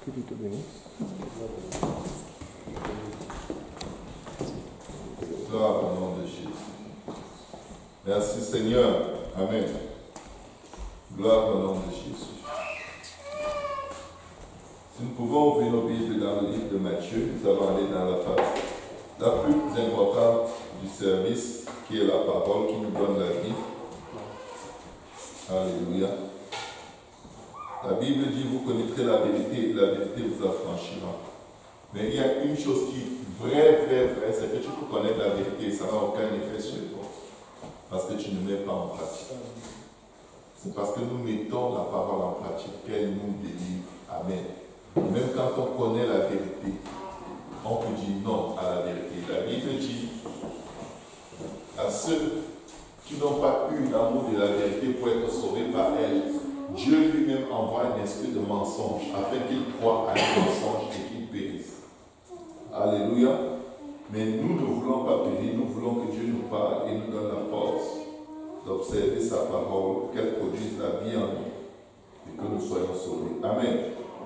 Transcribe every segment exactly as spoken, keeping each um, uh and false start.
Que Dieu te bénisse. Gloire au nom de Jésus. Merci Seigneur. Amen. Gloire au nom de Jésus. Si nous pouvons ouvrir nos Bibles dans le livre de Matthieu, nous allons aller dans la phase la plus importante du service, qui est la parole qui nous donne la vie. Alléluia. La Bible dit, vous connaîtrez la vérité, et la vérité vous affranchira. Mais il y a une chose qui est vraie, vraie, vraie, c'est que tu peux connaître la vérité, ça n'a aucun effet sur toi. Parce que tu ne mets pas en pratique. C'est parce que nous mettons la parole en pratique qu'elle nous délivre. Amen. Même quand on connaît la vérité, on peut dire non à la vérité. La Bible dit à ceux qui n'ont pas eu l'amour de la vérité pour être sauvés par elle, Dieu lui-même envoie un esprit de mensonge afin qu'ils croient à un mensonge et qu'ils périssent. Alléluia. Mais nous ne voulons pas périr, nous voulons que Dieu nous parle et nous donne la force d'observer sa parole, qu'elle produise la vie en nous et que nous soyons sauvés. Amen.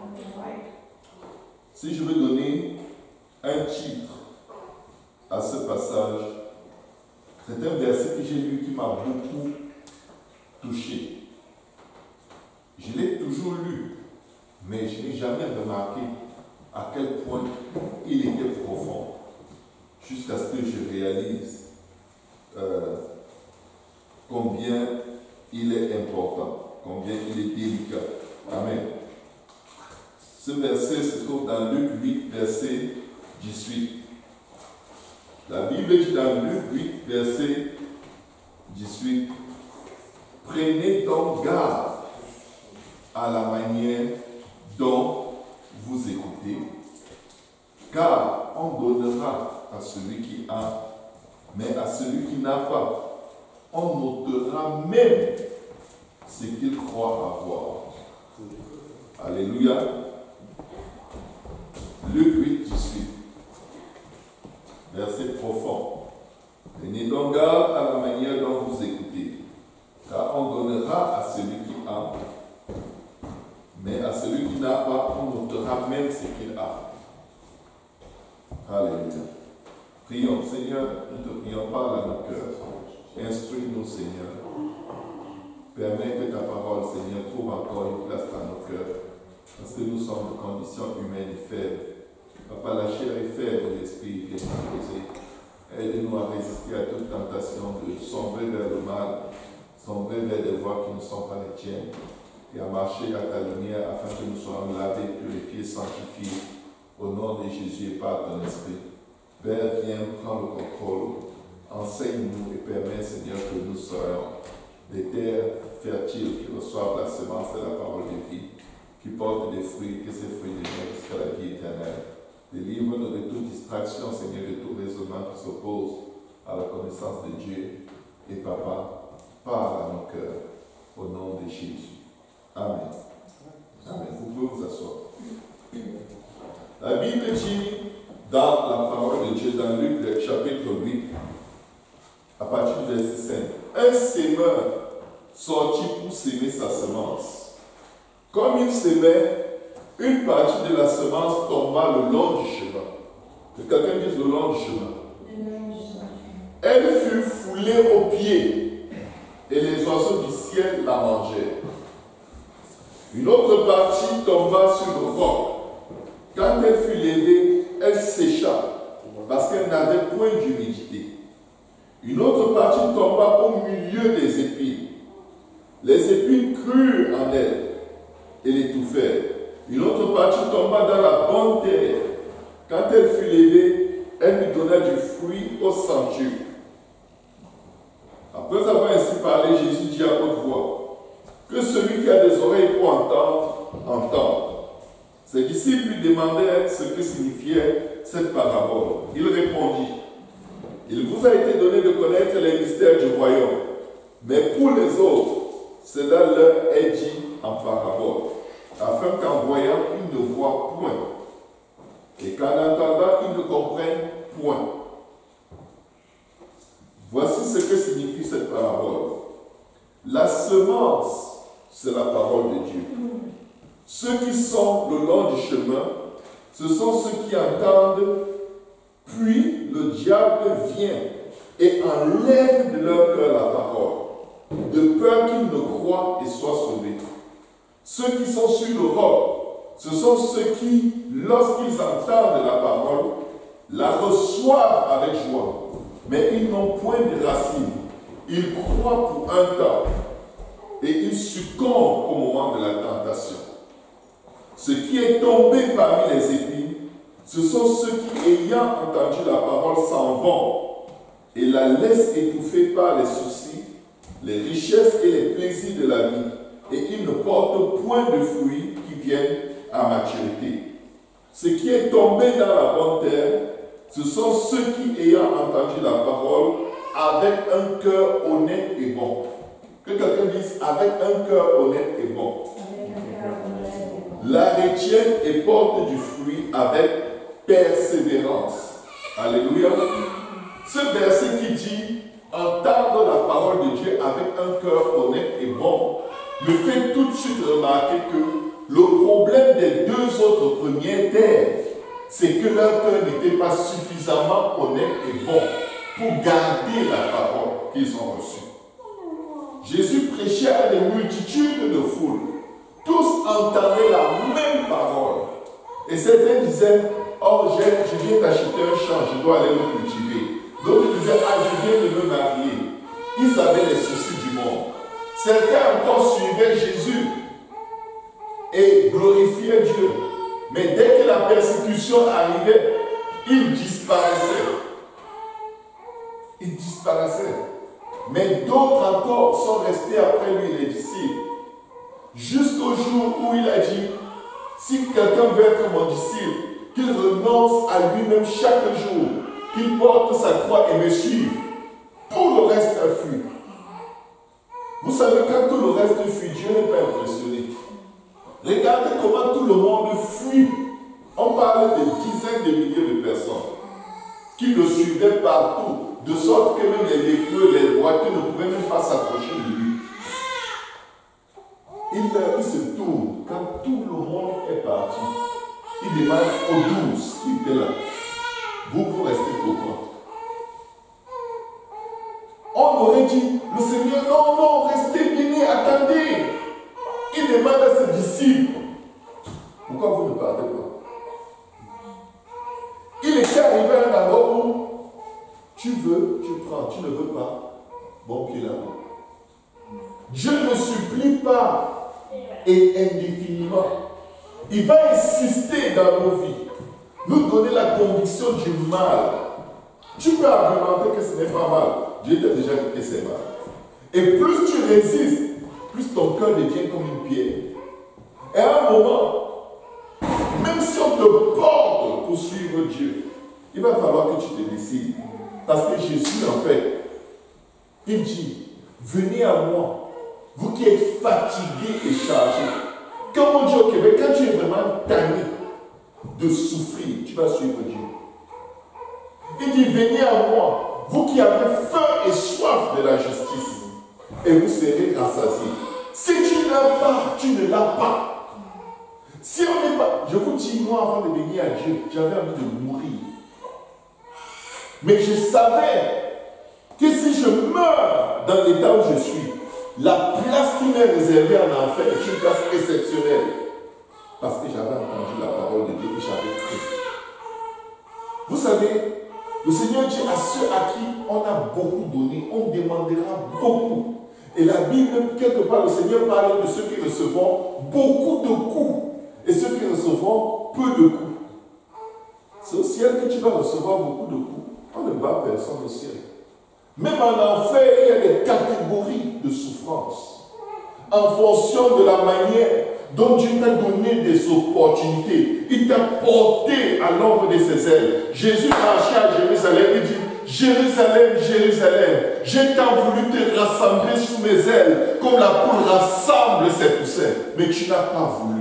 Si je veux donner un titre à ce passage, c'est un verset que j'ai lu qui m'a beaucoup touché. Je l'ai toujours lu, mais je n'ai jamais remarqué à quel point il était profond, jusqu'à ce que je réalise euh, combien il est important, combien il est délicat. Amen. Ce verset se trouve dans Luc huit, verset dix-huit. La Bible dit dans Luc huit, verset dix-huit, « Prenez donc garde à la manière dont vous écoutez, car on donnera à celui qui a, mais à celui qui n'a pas, on ôtera même ce qu'il croit avoir. » Alléluia. Luc huit, dix-huit. Verset profond. « Prenez donc garde à la manière dont vous écoutez, car on donnera à celui qui a, mais à celui qui n'a pas, on ôtera même ce qu'il a. » Alléluia. Prions, Seigneur, nous te prions, parle à nos cœurs. Instruis-nous, Seigneur. Permets que ta parole, Seigneur, trouve encore une place dans nos cœurs. Parce que nous sommes de conditions humaines et faibles. Papa, la chair est faible, l'esprit est brisé. Aide-nous à résister à toute tentation de sombrer vers le mal, sombrer vers des voies qui ne sont pas les tiennes, et à marcher à ta lumière afin que nous soyons lavés, purifiés, sanctifiés, au nom de Jésus et par ton esprit. Père, viens, prends le contrôle, enseigne-nous et permets, Seigneur, que nous soyons des terres fertiles qui reçoivent la semence de la parole de vie, qui portent des fruits, que ces fruits deviennent jusqu'à la vie éternelle. Délivre-nous de toute distraction, Seigneur, de tout raisonnement qui s'oppose à la connaissance de Dieu. Et Papa, parle à nos cœurs, au nom de Jésus. Amen. Amen. Vous pouvez vous asseoir. La Bible dit, dans la parole de Dieu, dans Luc, le chapitre huit, à partir du verset cinq, un semeur sortit pour s'aimer sa semence. Comme il s'aimait, une partie de la semence tomba le long du chemin. Que quelqu'un dise le long du chemin. Elle fut foulée aux pieds et les oiseaux du ciel la mangèrent. Une autre partie tomba sur le roc. Quand elle fut levée, elle sécha parce qu'elle n'avait point d'humidité. Une autre partie tomba au milieu des épines. Les épines crurent en elle et l'étouffèrent. Une autre partie tomba dans la bonne terre. Quand elle fut levée, elle lui donna du fruit au centuple. Après avoir ainsi parlé, Jésus dit à haute voix, que celui qui a des oreilles pour entendre, entende. Ses disciples lui demandèrent ce que signifiait cette parabole. Il répondit, il vous a été donné de connaître les mystères du royaume, mais pour les autres, cela leur est dit en parabole, afin qu'en voyant, ils ne voient point, et qu'en entendant, ils ne comprennent point. Voici ce que signifie cette parabole. La semence, c'est la parole de Dieu. Ceux qui sont le long du chemin, ce sont ceux qui entendent, puis le diable vient et enlève de leur cœur la parole, de peur qu'ils ne croient et soient sauvés. Ceux qui sont sur le roc, ce sont ceux qui, lorsqu'ils entendent la parole, la reçoivent avec joie, mais ils n'ont point de racines. Ils croient pour un temps et ils succombent au moment de la tentation. Ce qui est tombé parmi les épines, ce sont ceux qui, ayant entendu la parole, s'en vont et la laissent étouffer par les soucis, les richesses et les plaisirs de la vie, et ils ne portent point de fruits qui viennent à maturité. Ce qui est tombé dans la bonne terre, ce sont ceux qui, ayant entendu la parole, avec un cœur honnête et bon. Que quelqu'un dise, avec un cœur honnête et bon. La retiennent et porte du fruit avec persévérance. Alléluia. Ce verset qui dit, entendre la parole de Dieu avec un cœur honnête et bon, me fait tout de suite remarquer que le problème des deux autres premières terres, c'est que leur cœur n'était pas suffisamment honnête et bon pour garder la parole qu'ils ont reçue. Jésus prêchait à des multitudes de foules. Tous entendaient la même parole. Et certains disaient, oh, je viens d'acheter un champ, je dois aller le cultiver. D'autres disaient, ah, je viens de me marier. Ils avaient les soucis du monde. Certains encore suivaient Jésus et glorifiaient Dieu. Mais dès que la persécution arrivait, ils disparaissaient. Ils disparaissaient. Mais d'autres encore sont restés après lui, les disciples. Jusqu'au jour où il a dit, si quelqu'un veut être mon disciple, qu'il renonce à lui-même chaque jour, qu'il porte sa croix et me suive. Tout le reste a fui. Vous savez, quand tout le reste fuit, Dieu n'est pas impressionné. Regardez comment tout le monde fuit. On parle de dizaines de milliers de personnes qui le suivaient partout, de sorte que même les lépreux, les boiteux ne pouvaient même pas s'approcher de lui. Il, il se tourne quand tout le monde est parti. Il demande aux douze qui étaient là, vous, vous restez pourquoi? On aurait dit, le Seigneur, non, non, restez, venez, attendez. Il demande à ses disciples, pourquoi vous ne partez pas? Il était arrivé à un endroit où tu veux, tu prends, tu ne veux pas, bon pied là-bas. Dieu ne supplie pas et indéfiniment. Il va insister dans nos vies, nous donner la conviction du mal. Tu peux argumenter que ce n'est pas mal. Dieu t'a déjà dit que c'est mal. Et plus tu résistes, plus ton cœur devient comme une pierre. Et à un moment, même si on te porte pour suivre Dieu, il va falloir que tu te décides. Parce que Jésus, en fait, il dit, venez à moi, vous qui êtes fatigués et chargés. Comme on dit au Québec, quand tu es vraiment tanné de souffrir, tu vas suivre Dieu. Il dit, venez à moi, vous qui avez faim et soif de la justice, et vous serez rassasiés. Si tu n'as pas, tu ne l'as pas. Si on n'est pas, je vous dis, moi avant de venir à Dieu, j'avais envie de mourir. Mais je savais que si je meurs dans l'état où je suis, la place qui m'est réservée en enfer est une place exceptionnelle. Parce que j'avais entendu la parole de Dieu que j'avais cru. Vous savez, le Seigneur dit à ceux à qui on a beaucoup donné, on demandera beaucoup. Et la Bible, quelque part, le Seigneur parle de ceux qui recevront beaucoup de coups et ceux qui recevront peu de coups. C'est au ciel que tu vas recevoir beaucoup de coups. On ne bat personne au ciel. Même en enfer, il y a des catégories de souffrance. En fonction de la manière dont Dieu t'a donné des opportunités, il t'a porté à l'ombre de ses ailes. Jésus marchait à Jérusalem et dit, Jérusalem, Jérusalem, j'ai tant voulu te rassembler sous mes ailes, comme la poule rassemble ses poussins, mais tu n'as pas voulu.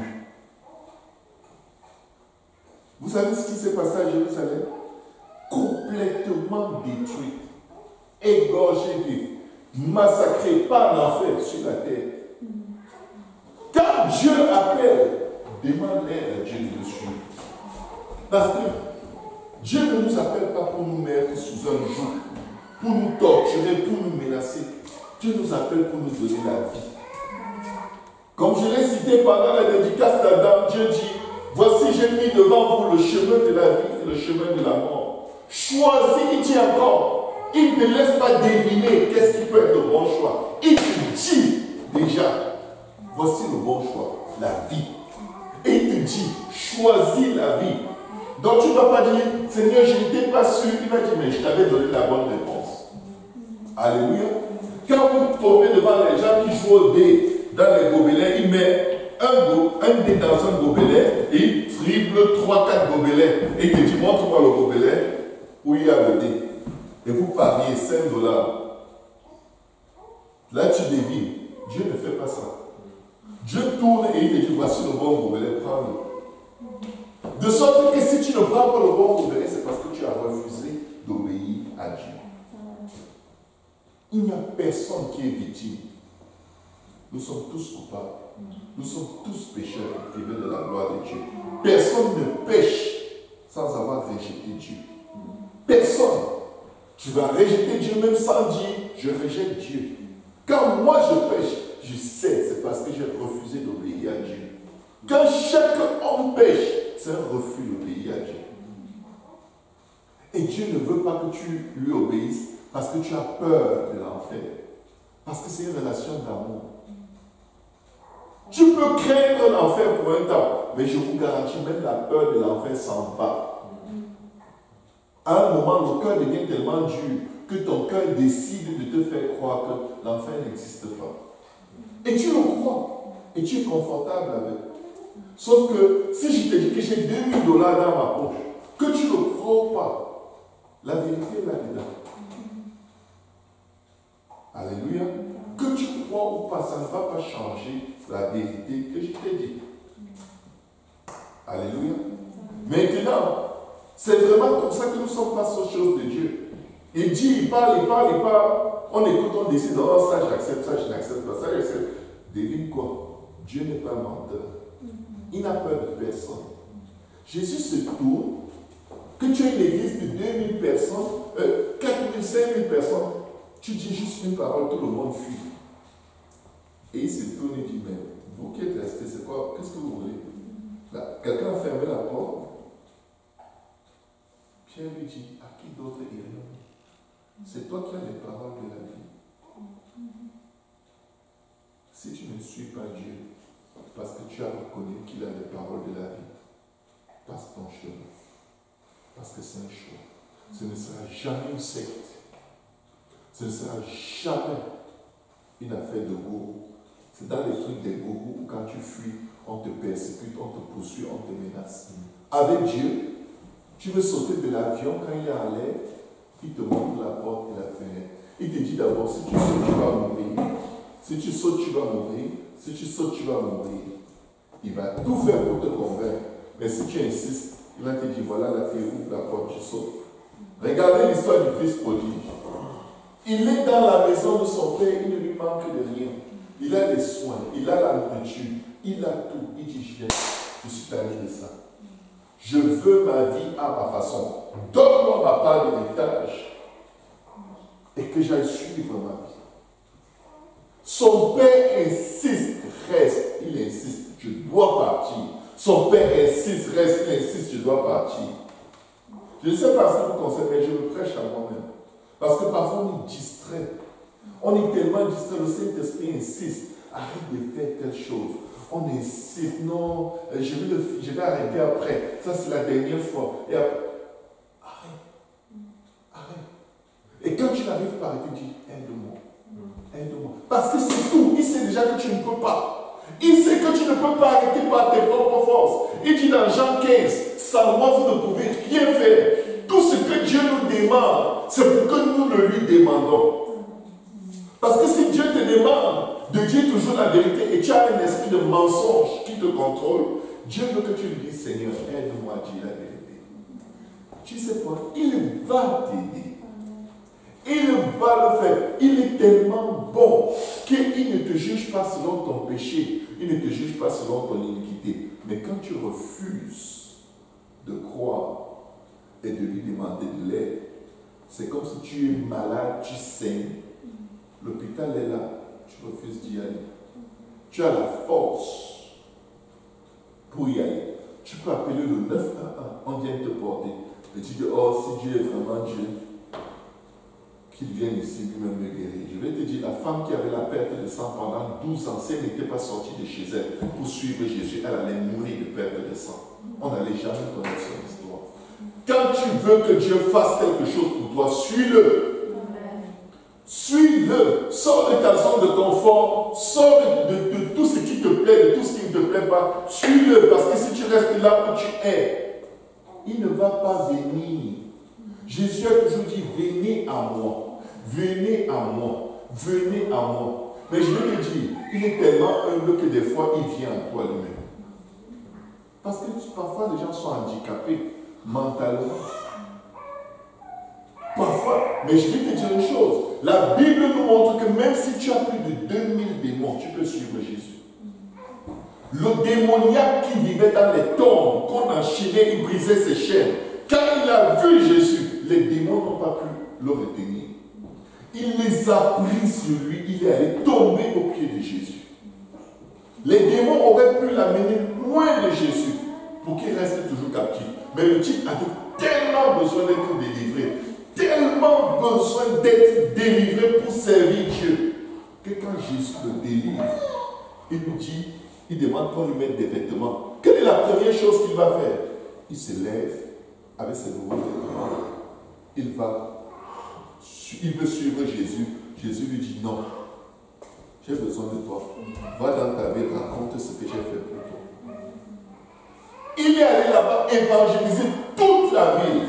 Vous savez ce qui s'est passé à Jérusalem? Complètement détruite, égorgée, massacrée par l'enfer sur la terre. Quand Dieu appelle demande-leur à Dieu de le suivre. Parce que Dieu ne nous appelle pas pour nous mettre sous un joug, pour nous torturer, pour nous menacer. Dieu nous appelle pour nous donner la vie. Comme je l'ai cité pendant la dédicace d'Adam, Dieu dit, voici j'ai mis devant vous le chemin de la vie et le chemin de la mort. Choisis, il dit encore, il ne te laisse pas deviner qu'est-ce qui peut être le bon choix. Il te dit déjà, voici le bon choix, la vie. Et il te dit, choisis la vie. Donc tu ne vas pas dire, Seigneur, je n'étais pas sûr. Il va dire, mais je t'avais donné la bonne réponse. Alléluia. Quand vous tombez devant les gens qui jouent au dé dans les gobelets, il met un, go, un dé dans un gobelet et il triple trois quatre gobelets. Et il te dit, montre-moi le gobelet où il y a le dé. Et vous pariez cinq dollars. Là, tu devines. Dieu ne fait pas ça. Dieu tourne et il te dit, voici le bon gobelet, prends-le. De sorte que si tu ne prends pas le bon gobelet, c'est parce que tu as refusé d'obéir à Dieu. Il n'y a personne qui est victime. Nous sommes tous coupables. Nous sommes tous pécheurs et privés de la gloire de Dieu. Personne ne pêche sans avoir rejeté Dieu. Personne. Tu vas rejeter Dieu même sans dire, je rejette Dieu. Quand moi je pêche, je sais, c'est parce que j'ai refusé d'obéir à Dieu. Quand chaque homme pêche, c'est un refus d'obéir à Dieu. Et Dieu ne veut pas que tu lui obéisses parce que tu as peur de l'enfer. Parce que c'est une relation d'amour. Tu peux craindre l'enfer pour un temps, mais je vous garantis, même la peur de l'enfer s'en va. À un moment, le cœur devient tellement dur que ton cœur décide de te faire croire que l'enfer n'existe pas. Et tu le crois. Et tu es confortable avec. Sauf que si je te dis que j'ai deux mille dollars dans ma poche, que tu ne crois ou pas, la vérité est là-dedans. Alléluia. Que tu crois ou pas, ça ne va pas changer la vérité que je t'ai dit. Alléluia. Maintenant, c'est vraiment comme ça que nous sommes face aux choses de Dieu. Il dit, il parle, il parle, il parle. On écoute, on décide, oh ça j'accepte, ça je n'accepte pas, ça j'accepte. Devine quoi? Dieu n'est pas menteur. Il n'a peur de personne. Jésus se tourne, que tu aies une église de deux mille personnes, euh, quatre mille, cinq mille personnes, tu dis juste une parole, tout le monde fuit. Et il se tourne et dit, mais vous qui êtes restés, c'est quoi? Qu'est-ce que vous voulez? Quelqu'un a fermé la porte. Pierre lui dit, à qui d'autre irions? C'est toi qui as les paroles de la vie. Si tu ne suis pas Dieu, parce que tu as reconnu qu'il a les paroles de la vie, passe ton chemin. Parce que c'est un choix. Ce ne sera jamais une secte. Ce ne sera jamais une affaire de gourou. C'est dans les trucs des gourous où quand tu fuis, on te persécute, on te poursuit, on te menace. Avec Dieu, tu veux sauter de l'avion quand il est en l'air, il te montre la porte et la fenêtre. Il te dit d'abord, si tu sautes, tu vas mourir. Si tu sautes, tu vas mourir. Si tu sautes, tu vas mourir. Il va tout faire pour te convaincre. Mais si tu insistes, il va te dire, voilà la clé, ouvre la porte, tu sautes. Regardez l'histoire du fils prodigue. Il est dans la maison de son père, il ne lui manque de rien. Il a des soins, il a la nourriture, il a tout. Il dit, je, je suis tanné de ça. Je veux ma vie à ma façon. Donne-moi ma part de l'héritage. Et que j'aille suivre ma vie. Son père insiste, reste, il insiste, je dois partir. Son père insiste, reste, il insiste, je dois partir. Je ne sais pas ce que vous conseillez, mais je me prêche à moi-même. Parce que parfois on est distrait. On est tellement distrait, le Saint-Esprit insiste, arrête de faire telle chose. On insiste, non, je vais, le, je vais arrêter après. Ça c'est la dernière fois. Et après, arrête. Arrête. Et quand tu n'arrives pas à arrêter, dis, aide-moi. Aide-moi. Parce que c'est tout. Il sait déjà que tu ne peux pas. Il sait que tu ne peux pas arrêter par tes propres forces. Il dit dans Jean quinze, sans moi vous ne pouvez rien faire. Tout ce que Dieu nous demande, c'est pour que nous le lui demandons. Parce que si Dieu te demande de dire toujours la vérité et tu as un esprit de mensonge qui te contrôle, Dieu veut que tu lui dises, Seigneur, aide-moi à dire la vérité. Tu sais quoi? Il va t'aider. Il va le faire. Il est tellement bon qu'il ne te juge pas selon ton péché. Il ne te juge pas selon ton iniquité. Mais quand tu refuses de croire et de lui demander de l'aide, c'est comme si tu es malade, tu saignes. L'hôpital est là, tu refuses d'y aller. Tu as la force pour y aller. Tu peux appeler le neuf un un, on vient te porter. Et tu dis, oh, si Dieu est vraiment Dieu, qu'il vienne ici lui-même me guérir. Je vais te dire, la femme qui avait la perte de sang pendant douze ans, si elle n'était pas sortie de chez elle pour suivre Jésus, elle allait mourir de perte de sang. On n'allait jamais connaître son histoire. Quand tu veux que Dieu fasse quelque chose pour toi, suis-le. Suis-le. Sors de ta zone de confort, sors de, de, de tout ce qui te plaît, de tout ce qui ne te plaît pas. Suis-le, parce que si tu restes là où tu es, il ne va pas venir. Jésus a toujours dit, venez à moi. Venez à moi, venez à moi. Mais je vais te dire, il est tellement humble que des fois, il vient à toi lui-même. Parce que parfois, les gens sont handicapés mentalement. Parfois, mais je vais te dire une chose. La Bible nous montre que même si tu as plus de deux mille démons, tu peux suivre Jésus. Le démoniaque qui vivait dans les tombes, qu'on enchaînait, il brisait ses chaînes. Quand il a vu Jésus, les démons n'ont pas pu le retenir. Il les a pris sur lui, il est allé tomber au pied de Jésus. Les démons auraient pu l'amener loin de Jésus pour qu'il reste toujours captif. Mais le type avait tellement besoin d'être délivré, tellement besoin d'être délivré pour servir Dieu, que quand Jésus le délivre, il lui dit, il demande qu'on lui mette des vêtements. Quelle est la première chose qu'il va faire? Il se lève avec ses nouveaux vêtements. Il va Il veut suivre Jésus. Jésus lui dit non. J'ai besoin de toi. Va dans ta ville, raconte ce que j'ai fait pour toi. Il est allé là-bas évangéliser toute la ville.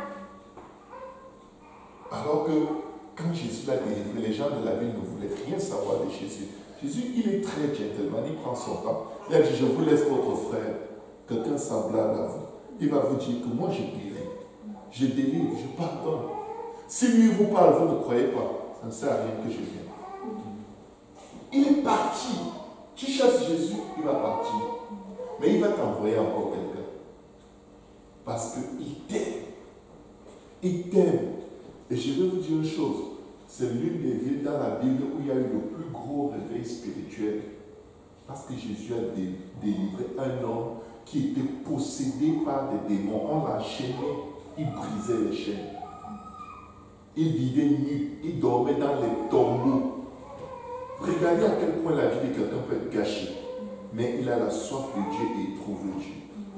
Alors que quand Jésus l'a délivré, les gens de la ville ne voulaient rien savoir de Jésus. Jésus, il est très gentleman, il prend son temps. Il a dit, je vous laisse votre frère, quelqu'un semblable à vous. Il va vous dire que moi je guéris, je délivre, je pardonne. Si lui vous parle, vous ne croyez pas, ça ne sert à rien que je vienne. Il est parti. Tu chasses Jésus, il va partir. Mais il va t'envoyer encore quelqu'un. Parce qu'il t'aime. Il t'aime. Et je vais vous dire une chose. C'est l'une des villes dans la Bible où il y a eu le plus gros réveil spirituel. Parce que Jésus a dé délivré un homme qui était possédé par des démons. On l'a enchaîné, il brisait les chaînes. Il vivait nu, il dormait dans les tombeaux. Regardez à quel point la vie de quelqu'un peut être gâchée. Mais il a la soif de Dieu et il trouve Dieu.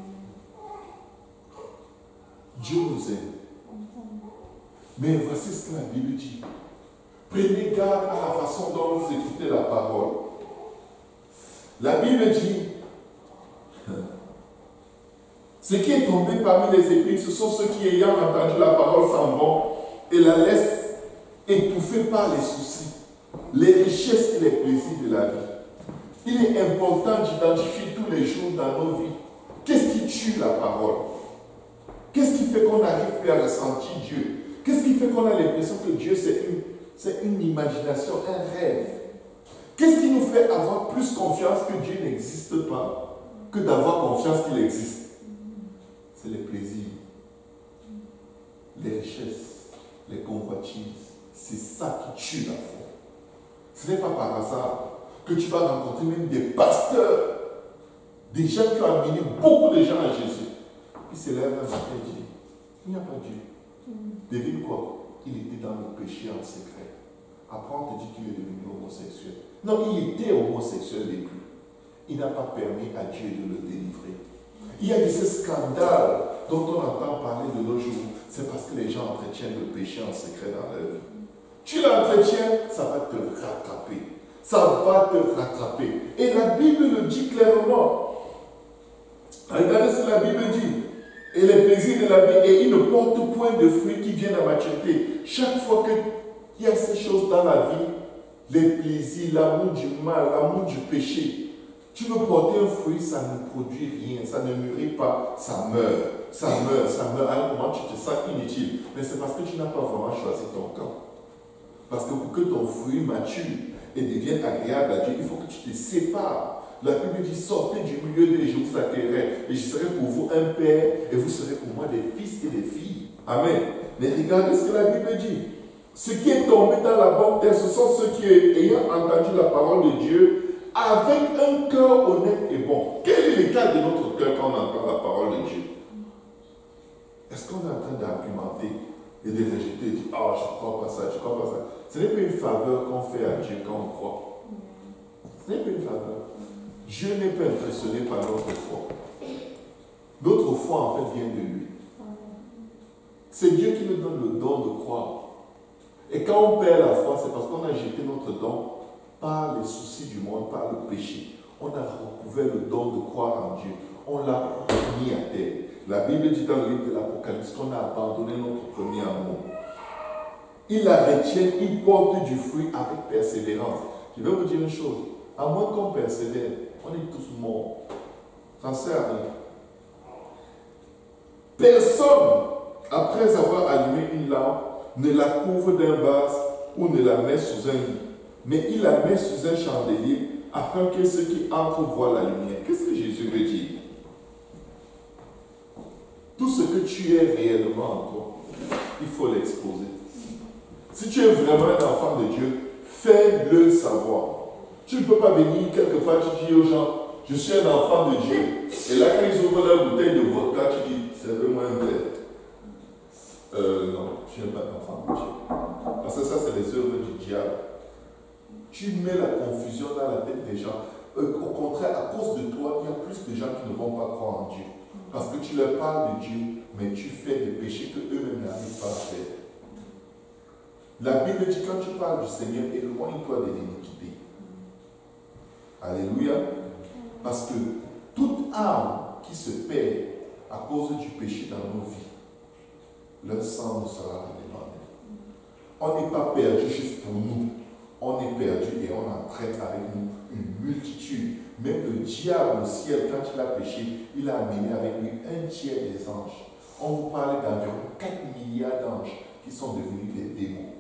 Dieu nous aime. Mais voici ce que la Bible dit. Prenez garde à la façon dont vous écoutez la parole. La Bible dit, ce qui est tombé parmi les épines, ce sont ceux qui, ayant entendu la parole, s'en vont et la laissent étouffée par les soucis, les richesses et les plaisirs de la vie. Il est important d'identifier tous les jours dans nos vies qu'est-ce qui tue la parole. Qu'est-ce qui fait qu'on n'arrive plus à ressentir Dieu? Qu'est-ce qui fait qu'on a l'impression que Dieu c'est une, c'est une imagination, un rêve? Qu'est-ce qui nous fait avoir plus confiance que Dieu n'existe pas que d'avoir confiance qu'il existe? C'est les plaisirs, les richesses, les convoitises. C'est ça qui tue la foi. Ce n'est pas par hasard que tu vas rencontrer même des pasteurs, des gens qui ont amené beaucoup de gens à Jésus. Ils se lèvent un matin et disent, il n'y a pas Dieu. Devine quoi? Il était dans le péché en secret. Après, on te dit qu'il est devenu homosexuel. Non, il était homosexuel depuis. Il n'a pas permis à Dieu de le délivrer. Il y a de ces scandales dont on entend parler de nos jours. C'est parce que les gens entretiennent le péché en secret dans leur vie. Tu l'entretiens, ça va te rattraper. Ça va te rattraper. Et la Bible le dit clairement. Regardez ce que la Bible dit. Et les plaisirs de la vie, et ils ne portent point de fruits qui viennent à maturité. Chaque fois qu'il y a ces choses dans la vie, les plaisirs, l'amour du mal, l'amour du péché, tu veux porter un fruit, ça ne produit rien, ça ne mûrit pas, ça meurt, ça meurt, ça meurt. À un moment, tu te sens inutile. Mais c'est parce que tu n'as pas vraiment choisi ton camp. Parce que pour que ton fruit mature et devienne agréable à Dieu, il faut que tu te sépares La Bible dit, sortez du milieu d'eux et je vous accueillerai. Et je serai pour vous un père et vous serez pour moi des fils et des filles. Amen. Mais regardez ce que la Bible dit. Ce qui est tombé dans la bonne terre, ce sont ceux qui, ayant entendu la parole de Dieu, avec un cœur honnête et bon. Quel est l'état de notre cœur quand on entend la parole de Dieu? Est-ce qu'on est en train d'argumenter et de rejeter et de dire, oh, je ne crois pas ça, je ne crois pas ça. Ce n'est pas une faveur qu'on fait à Dieu quand on croit. Ce n'est pas une faveur. Dieu n'est pas impressionné par notre foi. Notre foi, en fait, vient de lui. C'est Dieu qui nous donne le don de croire. Et quand on perd la foi, c'est parce qu'on a jeté notre don par les soucis du monde, par le péché. On a recouvert le don de croire en Dieu. On l'a mis à terre. La Bible dit dans le livre de l'Apocalypse qu'on a abandonné notre premier amour. Il la retient, il porte du fruit avec persévérance. Je vais vous dire une chose. À moins qu'on persévère, on est tous morts. Ça ne sert à rien. Personne, après avoir allumé une lampe, ne la couvre d'un vase ou ne la met sous un lit, mais il la met sous un chandelier afin que ceux qui entrent voient la lumière. Qu'est-ce que Jésus veut dire? Tout ce que tu es réellement en toi, il faut l'exposer. Si tu es vraiment un enfant de Dieu, fais-le savoir. Tu ne peux pas venir quelque part, tu dis aux gens, je suis un enfant de Dieu. Et là, quand ils ouvrent la bouteille de vodka, tu dis, servez-moi un verre. Euh, non, je ne suis pas un enfant de Dieu. Parce que ça, c'est les œuvres du diable. Tu mets la confusion dans la tête des gens. Euh, au contraire, à cause de toi, il y a plus de gens qui ne vont pas croire en Dieu. Parce que tu leur parles de Dieu, mais tu fais des péchés qu'eux-mêmes n'arrivent pas à faire. La Bible dit, quand tu parles du Seigneur, éloigne-toi de l'iniquité. Alléluia. Parce que toute âme qui se perd à cause du péché dans nos vies, leur sang nous sera redemandé. On n'est pas perdu juste pour nous. On est perdu et on en traite avec nous une multitude. Même le diable au ciel, quand il a péché, il a amené avec lui un tiers des anges. On vous parle d'environ quatre milliards d'anges qui sont devenus des démons.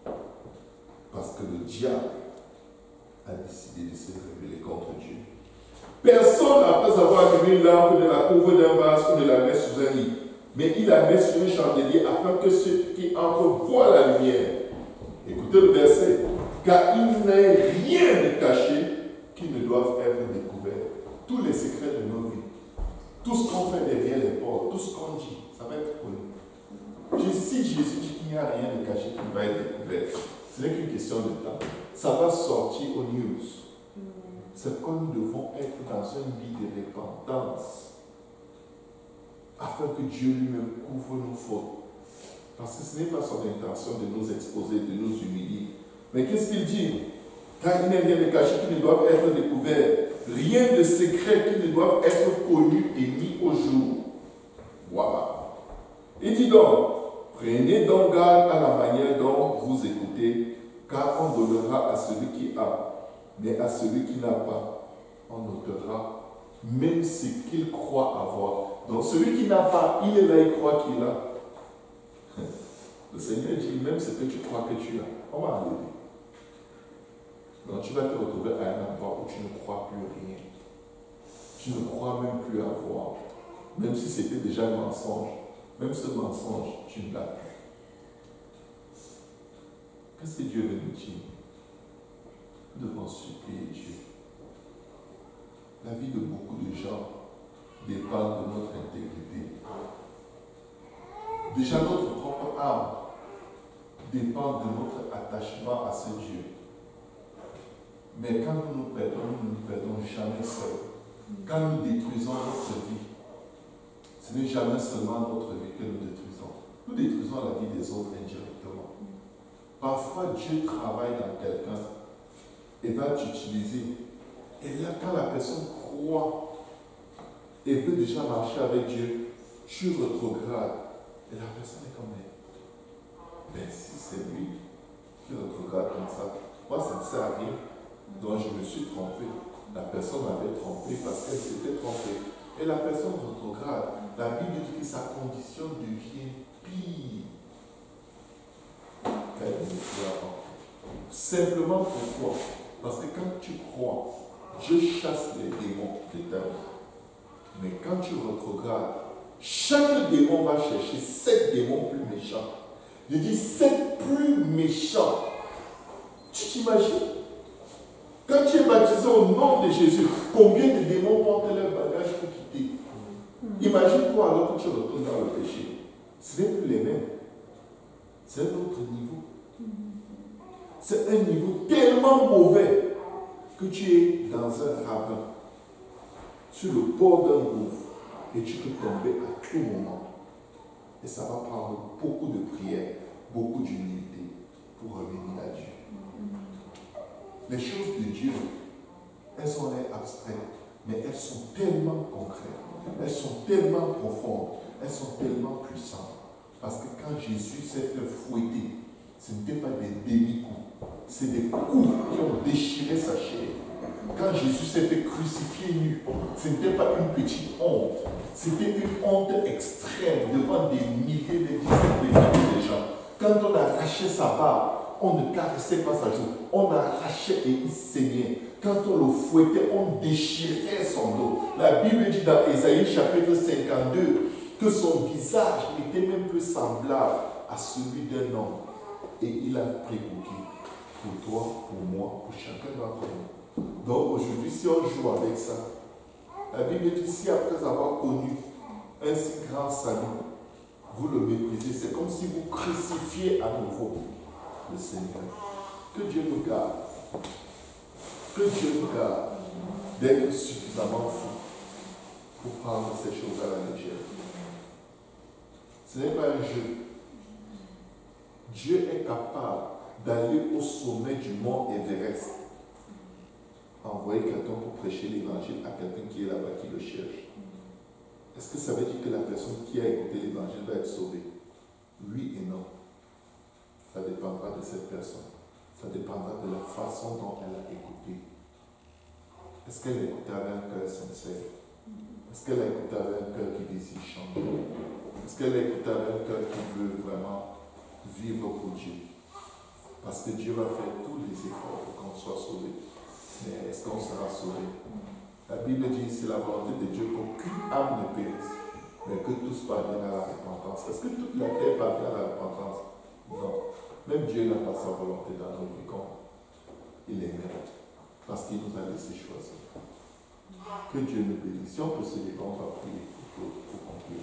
Parce que le diable a décidé de se rébeller contre Dieu. Personne, après avoir allumé une lampe, ne la couvre d'un vase ou ne la met sous un lit. Mais il la met sur un chandelier afin que ceux qui entrent voient la lumière. Écoutez le verset. Car il n'est rien de caché qui ne doivent être découverts. Tous les secrets de nos vies, tout ce qu'on fait derrière les portes, tout ce qu'on dit, ça va être connu. Si Jésus dit qu'il n'y a rien de caché qui va être découvert, ce n'est qu'une question de temps. Ça va sortir aux news. C'est que nous devons être dans une vie de repentance afin que Dieu lui-même couvre nos fautes. Parce que ce n'est pas son intention de nous exposer, de nous humilier. Mais qu'est-ce qu'il dit? Car il n'est rien de caché qui ne doivent être découverts, rien de secret qui ne doivent être connus et mis au jour. Voilà. Il dit donc, prenez donc garde à la manière dont vous écoutez, car on donnera à celui qui a, mais à celui qui n'a pas, on ôtera même ce qu'il croit avoir. Donc celui qui n'a pas, il est là, il croit qu'il a. Le Seigneur dit, même ce que tu crois que tu as, on va enlever. Donc tu vas te retrouver à un endroit où tu ne crois plus rien. Tu ne crois même plus avoir. Même si c'était déjà un mensonge. Même ce mensonge, tu ne l'as plus. Qu'est-ce que Dieu veut nous dire? Nous devons supplier Dieu. La vie de beaucoup de gens dépend de notre intégrité. Déjà notre propre âme dépend de notre attachement à ce Dieu. Mais quand nous nous perdons, nous ne nous perdons jamais seuls. Quand nous détruisons notre vie, ce n'est jamais seulement notre vie que nous détruisons. Nous détruisons la vie des autres indirectement. Parfois, Dieu travaille dans quelqu'un et va t'utiliser. Et là, quand la personne croit et veut déjà marcher avec Dieu, tu retrogrades. Et la personne est comme elle. Mais si c'est lui qui retrograde comme ça, moi, ça ne sert à rien. Donc, je me suis trompé. La personne m'avait trompé parce qu'elle s'était trompée. Et la personne retrograde. La Bible dit que sa condition devient pire qu'elle ne croit pas. Simplement pourquoi? Parce que quand tu crois, je chasse les démons de ta vie. Mais quand tu retrogrades, chaque démon va chercher sept démons plus méchants. Je dis sept plus méchants. Tu t'imagines? Quand tu es baptisé au nom de Jésus, combien de démons portent leur bagage pour quitter? Imagine-toi alors que tu retournes dans le péché. Ce n'est plus les mêmes. C'est un autre niveau. C'est un niveau tellement mauvais que tu es dans un ravin, sur le bord d'un gouffre, et tu peux tomber à tout moment. Et ça va prendre beaucoup de prières, beaucoup d'humilité pour revenir à Dieu. Les choses de Dieu, elles sont l'air abstraites, mais elles sont tellement concrètes, elles sont tellement profondes, elles sont tellement puissantes. Parce que quand Jésus s'est fait fouetter, ce n'était pas des demi-coups, c'est des coups qui ont déchiré sa chair. Quand Jésus s'est fait crucifier nu, ce n'était pas une petite honte, c'était une honte extrême devant des milliers, des dizaines de milliers de gens. Quand on arrachait sa barbe, on ne caressait pas sa joue, on arrachait et il saignait. Quand on le fouettait, on déchirait son dos. La Bible dit dans Ésaïe chapitre cinquante-deux que son visage était même plus semblable à celui d'un homme. Et il a précoqué pour toi, pour moi, pour chacun d'entre nous. Donc aujourd'hui, si on joue avec ça, la Bible dit si après avoir connu un si grand salut, vous le méprisez, c'est comme si vous crucifiez à nouveau le Seigneur. Que Dieu nous garde. Que Dieu nous garde d'être suffisamment fou pour prendre ces choses à la légère. Ce n'est pas un jeu. Dieu est capable d'aller au sommet du mont Everest, envoyer quelqu'un pour prêcher l'évangile à quelqu'un qui est là-bas, qui le cherche. Est-ce que ça veut dire que la personne qui a écouté l'évangile va être sauvée? Oui et non. Ça dépendra de cette personne. Ça dépendra de la façon dont elle a écouté. Est-ce qu'elle a écouté avec un cœur sincère? Est-ce qu'elle a écouté avec un cœur qui désire changer? Est-ce qu'elle a écouté avec un cœur qui veut vraiment vivre pour Dieu? Parce que Dieu va faire tous les efforts pour qu'on soit sauvé. Mais est-ce qu'on sera sauvé? La Bible dit, c'est la volonté de Dieu qu'aucune âme ne périsse, mais que tous parviennent à la repentance. Est-ce que toute la terre parvient à la repentance? Non. Même Dieu n'a pas sa volonté dans nos vies comme il les mérite. Parce qu'il nous a laissé choisir. Que Dieu nous bénisse. Si on peut se lever, on va prier pour, pour conclure.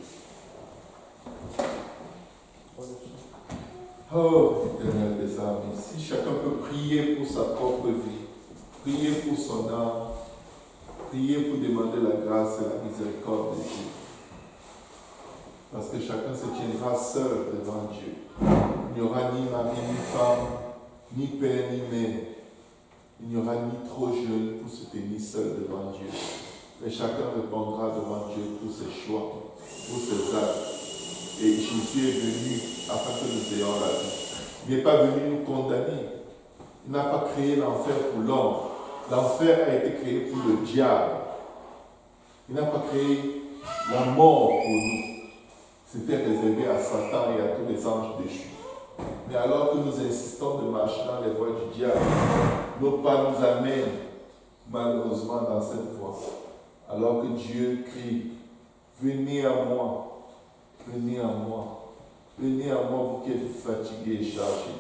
Oh, éternel des armées, si chacun peut prier pour sa propre vie, prier pour son âme, prier pour demander la grâce et la miséricorde de Dieu. Parce que chacun se tiendra seul devant Dieu. Il n'y aura ni mari, ni femme, ni père, ni mère. Il n'y aura ni trop jeune pour se tenir seul devant Dieu. Et chacun répondra devant Dieu pour ses choix, pour ses actes. Et Jésus est venu afin que nous ayons la vie. Il n'est pas venu nous condamner. Il n'a pas créé l'enfer pour l'homme. L'enfer a été créé pour le diable. Il n'a pas créé la mort pour nous. C'était réservé à Satan et à tous les anges déchus. Mais alors que nous insistons de marcher dans les voies du diable, nos pas nous amènent malheureusement dans cette voie. Alors que Dieu crie, venez à moi, venez à moi, venez à moi vous qui êtes fatigués et chargés.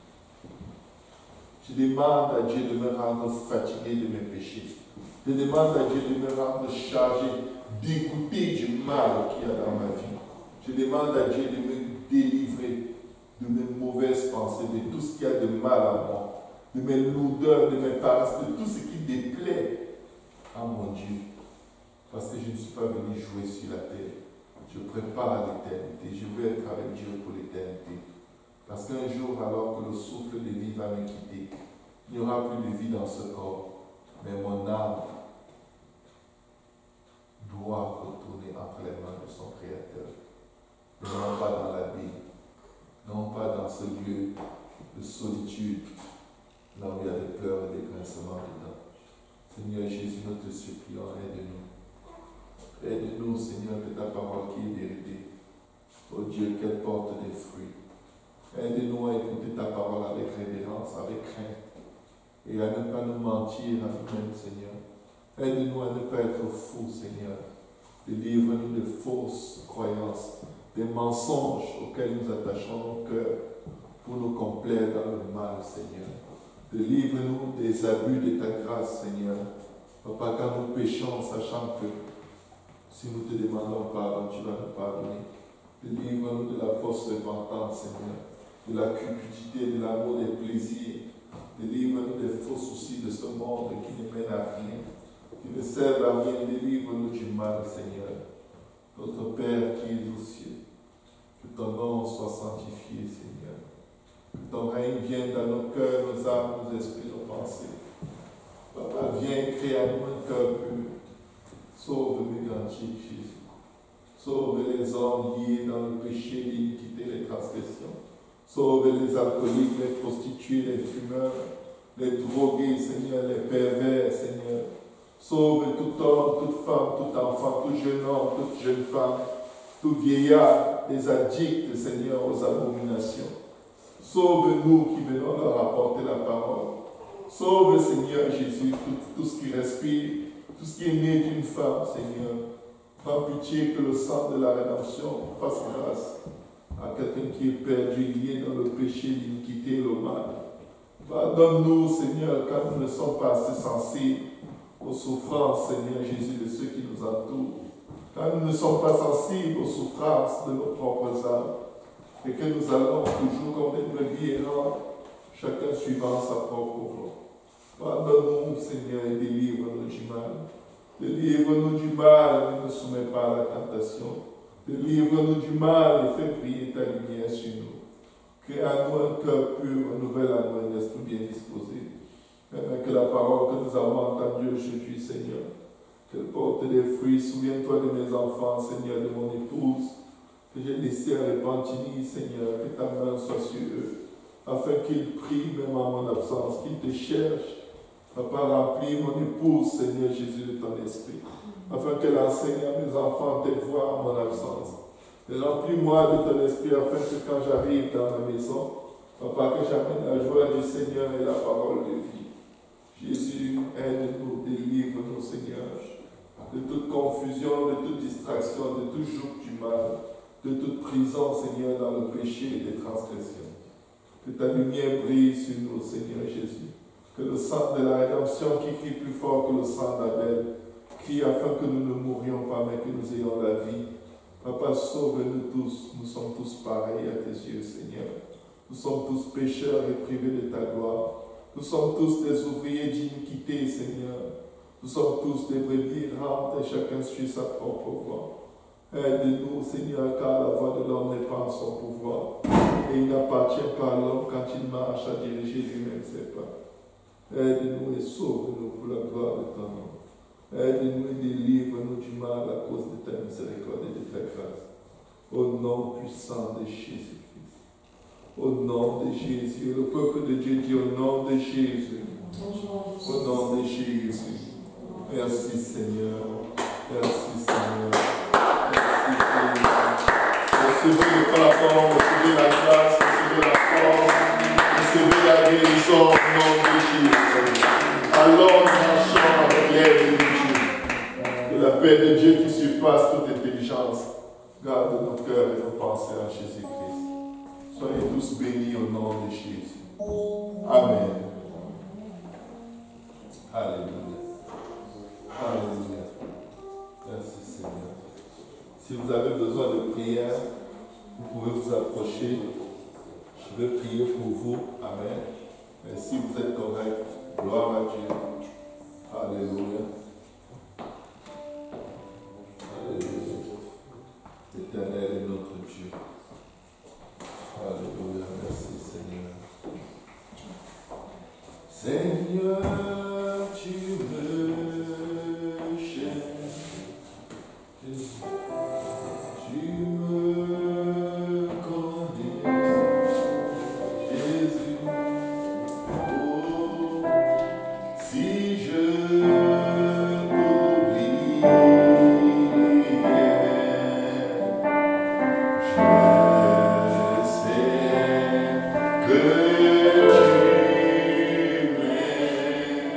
Je demande à Dieu de me rendre fatigué de mes péchés. Je demande à Dieu de me rendre chargé d'écouter du mal qu'il y a dans ma vie. Je demande à Dieu de me délivrer de mes mauvaises pensées, de tout ce qu'il y a de mal à moi, de mes lourdeurs, de mes paresses, de tout ce qui déplaît à mon Dieu. Parce que je ne suis pas venu jouer sur la terre. Je prépare à l'éternité. Je veux être avec Dieu pour l'éternité. Parce qu'un jour, alors que le souffle de vie va me quitter, il n'y aura plus de vie dans ce corps. Mais mon âme doit retourner entre les mains de son Créateur. Et non pas dans la vie, non pas dans ce lieu de solitude, là où il y a des pleurs et des grincements dedans. Seigneur Jésus, nous te supplions, aide-nous. Aide-nous, Seigneur, que ta parole qui est vérité. Oh Dieu, qu'elle porte des fruits. Aide-nous à écouter ta parole avec révérence, avec crainte. Et à ne pas nous mentir à nous-mêmes, Seigneur. Aide-nous à ne pas être fous, Seigneur. Délivre-nous de fausses croyances, des mensonges auxquels nous attachons nos cœurs pour nous complaire dans le mal, Seigneur. Délivre-nous des abus de ta grâce, Seigneur. Papa, quand nous péchons, sachant que si nous te demandons pardon, tu vas nous pardonner. Délivre-nous de la fausse repentance, Seigneur, de la cupidité, de l'amour des plaisirs. Délivre-nous des faux soucis de ce monde qui ne mènent à rien, qui ne servent à rien. Délivre-nous du mal, Seigneur. Notre Père qui es aux cieux, que ton nom soit sanctifié, Seigneur. Que ton règne vienne dans nos cœurs, nos âmes, nos esprits, nos pensées. Papa, viens créer à nous un cœur pur. Sauve mes grands-chics, Jésus. Sauve les hommes liés dans le péché, l'iniquité, les transgressions. Sauve les alcooliques, les prostituées, les fumeurs, les drogués, Seigneur, les pervers, Seigneur. Sauve tout homme, toute femme, tout enfant, tout jeune homme, toute jeune femme, tout vieillard, les addicts, Seigneur, aux abominations. Sauve-nous qui venons leur apporter la parole. Sauve, Seigneur Jésus, tout, tout ce qui respire, tout ce qui est né d'une femme, Seigneur. Prends pitié que le sang de la rédemption fasse grâce à quelqu'un qui est perdu, lié dans le péché, l'iniquité, le mal. Pardonne-nous, Seigneur, quand nous ne sommes pas assez sensibles aux souffrances, Seigneur Jésus, de ceux qui nous entourent. Quand nous ne sommes pas sensibles aux souffrances de nos propres âmes. Et que nous allons toujours comme des brebis errantes, chacun suivant sa propre voie. Pardonne-nous, Seigneur, et délivre-nous du mal. Délivre-nous du mal, ne nous soumets pas à la tentation. Délivre-nous du mal et fais briller ta lumière sur nous. Crée à nous un cœur pur, renouvelle à nous un esprit bien disposé. Afin que la parole que nous avons entendue aujourd'hui, Seigneur, qu'elle porte des fruits. Souviens-toi de mes enfants, Seigneur, de mon épouse, que j'ai laissé à Repentigny, Seigneur, que ta main soit sur eux, afin qu'ils prient même en mon absence, qu'ils te cherchent. Papa, remplis mon épouse, Seigneur Jésus, de ton esprit, afin qu'elle enseigne à mes enfants tes voix en mon absence. Et remplis-moi de ton esprit, afin que quand j'arrive dans ma maison, Papa, que j'amène la joie du Seigneur et la parole de vie. Jésus, aide-nous, délivre-nous, Seigneur, de toute confusion, de toute distraction, de tout joug du mal, de toute prison, Seigneur, dans le péché et les transgressions. Que ta lumière brille sur nous, Seigneur Jésus. Que le sang de la rédemption qui crie plus fort que le sang d'Abel crie afin que nous ne mourions pas, mais que nous ayons la vie. Papa, sauve-nous tous. Nous sommes tous pareils à tes yeux, Seigneur. Nous sommes tous pécheurs et privés de ta gloire. Nous sommes tous des ouvriers d'iniquité, Seigneur. Nous sommes tous des brebis errantes et chacun suit sa propre voie. Aide-nous, Seigneur, car la voie de l'homme n'est pas en son pouvoir. Et il n'appartient pas à l'homme quand il marche à diriger lui-même ses pas. Aide-nous et sauve-nous pour la gloire de ton nom. Aide-nous et délivre-nous du mal à cause de ta miséricorde et de ta grâce. Au nom puissant de Jésus-Christ. Au nom de Jésus. Le peuple de Dieu dit au nom de Jésus. Au nom de Jésus. Merci Seigneur. Merci Seigneur. Merci Seigneur. Recevez le pardon, recevez la grâce, recevez la force, recevez la guérison au nom de Jésus. Allons marchons avec l'aide de Dieu. Que la paix de Dieu qui surpasse toute intelligence garde nos cœurs et nos pensées en Jésus-Christ. Soyez tous bénis au nom de Jésus. Amen. Alléluia. Alléluia. Merci Seigneur. Si vous avez besoin de prière, vous pouvez vous approcher. Je vais prier pour vous. Amen. Mais si vous êtes correct, gloire à Dieu. Alléluia. Alléluia. L'Éternel est notre Dieu. Alléluia. Merci Seigneur. Seigneur, tu me cherches. Tu me connais. Jésus. Oh, si je t'oublie, je sais que tu m'aimes.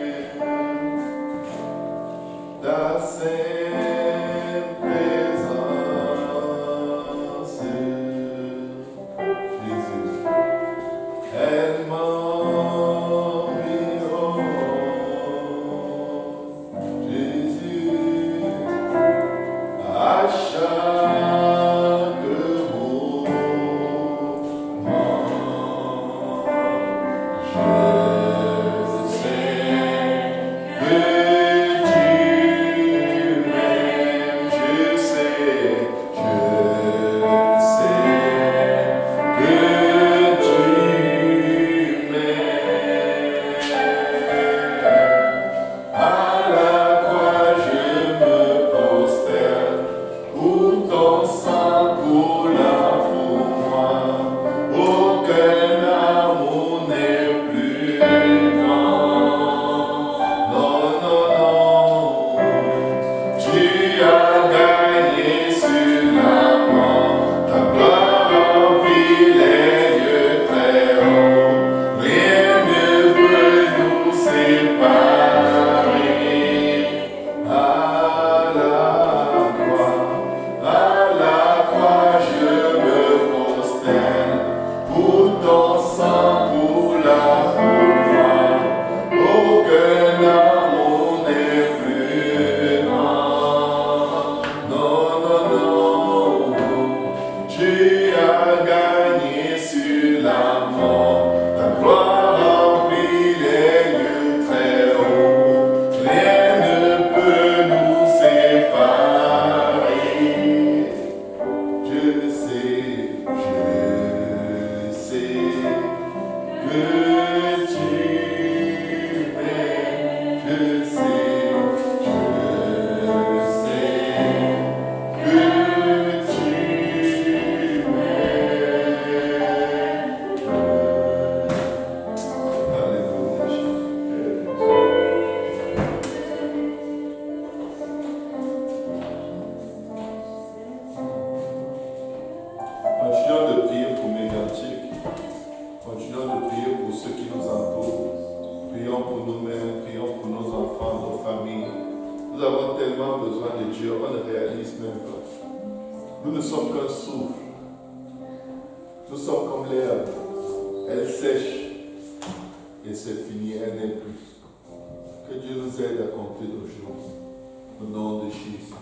Nous ne sommes qu'un souffle. Nous sommes comme l'herbe. Elle sèche et c'est fini, elle n'est plus. Que Dieu nous aide à compter nos jours. Au nom de Jésus.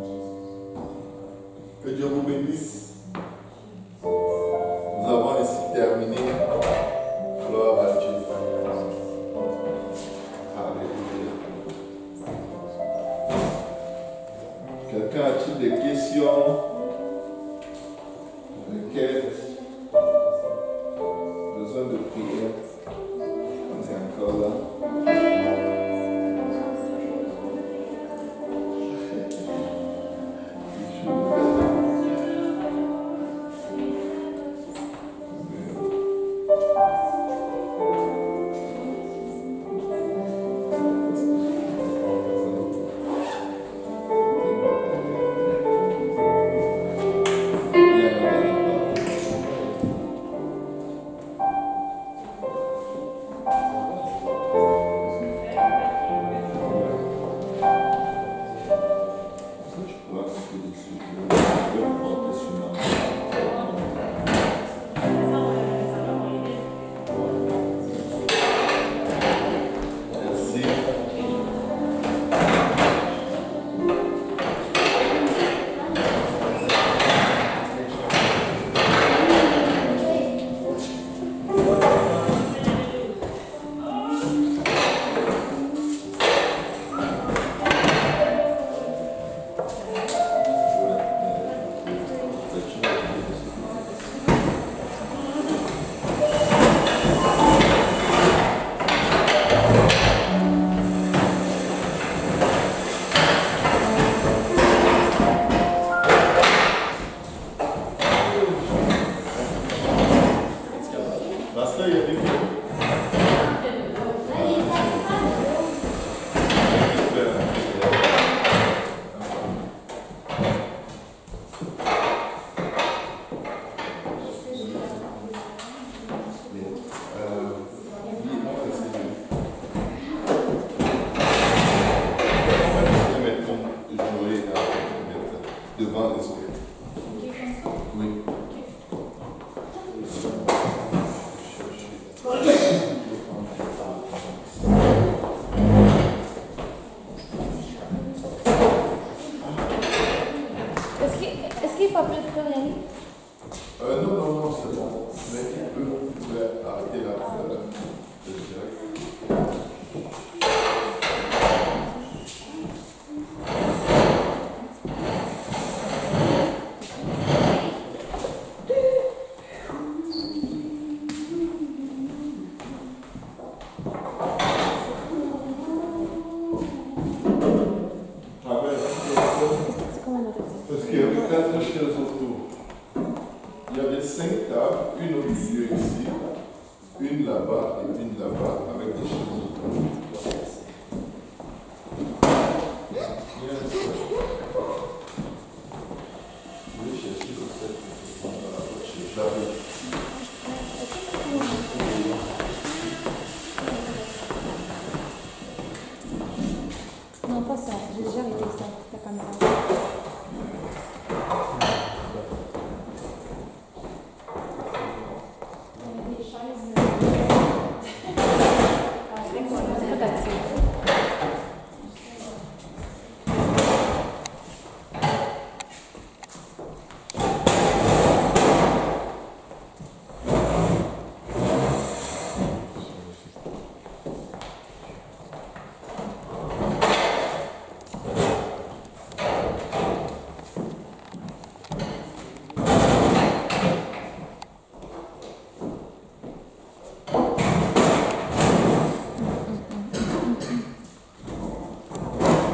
Que Dieu vous bénisse. Nous avons ainsi terminé. Gloire à Dieu. Alléluia. Quelqu'un a-t-il des questions? Requêtes? Besoin de prière? On est encore là. Lovely.